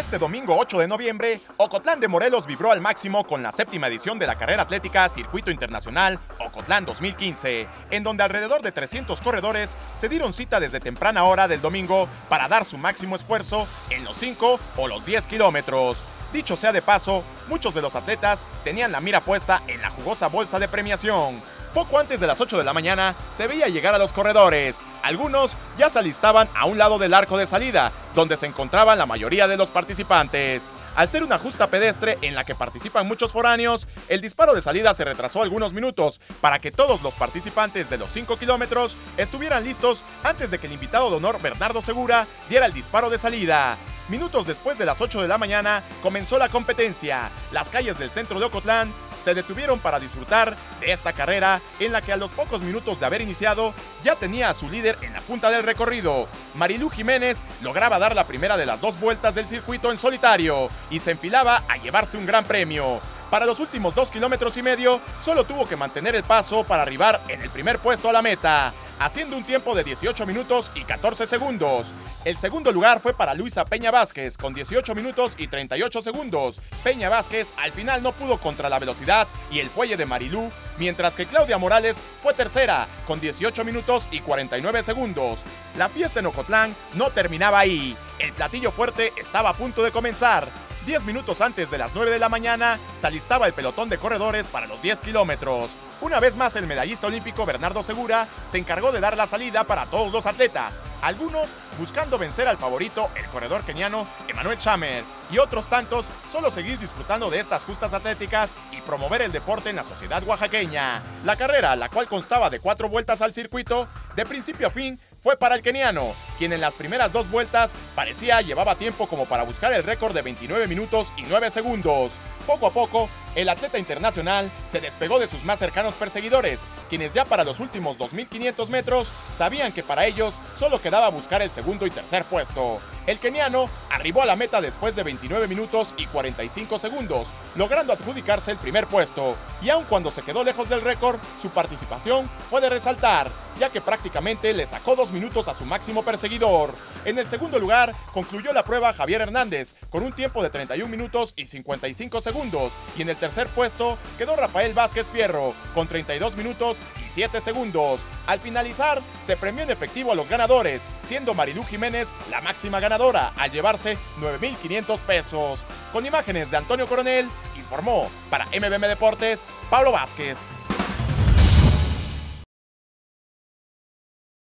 Este domingo 8 de noviembre, Ocotlán de Morelos vibró al máximo con la séptima edición de la carrera atlética Circuito Internacional Ocotlán 2015, en donde alrededor de 300 corredores se dieron cita desde temprana hora del domingo para dar su máximo esfuerzo en los 5 o los 10 kilómetros. Dicho sea de paso, muchos de los atletas tenían la mira puesta en la jugosa bolsa de premiación. Poco antes de las 8 de la mañana se veía llegar a los corredores. Algunos ya se alistaban a un lado del arco de salida, donde se encontraban la mayoría de los participantes. Al ser una justa pedestre en la que participan muchos foráneos, el disparo de salida se retrasó algunos minutos para que todos los participantes de los 5 kilómetros estuvieran listos antes de que el invitado de honor Bernardo Segura diera el disparo de salida. Minutos después de las 8 de la mañana comenzó la competencia. Las calles del centro de Ocotlán se detuvieron para disfrutar de esta carrera en la que a los pocos minutos de haber iniciado ya tenía a su líder en la punta del recorrido. Marilú Jiménez lograba dar la primera de las 2 vueltas del circuito en solitario y se enfilaba a llevarse un gran premio. Para los últimos 2,5 kilómetros solo tuvo que mantener el paso para arribar en el primer puesto a la meta, haciendo un tiempo de 18 minutos y 14 segundos. El segundo lugar fue para Luisa Peña Vázquez con 18 minutos y 38 segundos. Peña Vázquez al final no pudo contra la velocidad y el fuelle de Marilú, mientras que Claudia Morales fue tercera con 18 minutos y 49 segundos. La fiesta en Ocotlán no terminaba ahí. El platillo fuerte estaba a punto de comenzar. 10 minutos antes de las 9 de la mañana se alistaba el pelotón de corredores para los 10 kilómetros. Una vez más el medallista olímpico Bernardo Segura se encargó de dar la salida para todos los atletas, algunos buscando vencer al favorito, el corredor keniano Emmanuel Chamer, y otros tantos solo seguir disfrutando de estas justas atléticas y promover el deporte en la sociedad oaxaqueña. La carrera, la cual constaba de 4 vueltas al circuito, de principio a fin fue para el keniano, quien en las primeras 2 vueltas parecía llevaba tiempo como para buscar el récord de 29 minutos y 9 segundos. Poco a poco, el atleta internacional se despegó de sus más cercanos perseguidores, quienes ya para los últimos 2.500 metros sabían que para ellos solo quedaba buscar el segundo y tercer puesto. El keniano arribó a la meta después de 29 minutos y 45 segundos, logrando adjudicarse el primer puesto, y aun cuando se quedó lejos del récord, su participación fue de resaltar, ya que prácticamente le sacó 2 minutos a su máximo perseguidor. En el segundo lugar, concluyó la prueba Javier Hernández, con un tiempo de 31 minutos y 55 segundos, y en el tercer puesto quedó Rafael Vázquez Fierro, con 32 minutos y 7 segundos. Al finalizar, se premió en efectivo a los ganadores, siendo Marilú Jiménez la máxima ganadora, al llevarse 9,500 pesos. Con imágenes de Antonio Coronel, informó para MBM Deportes, Pablo Vázquez.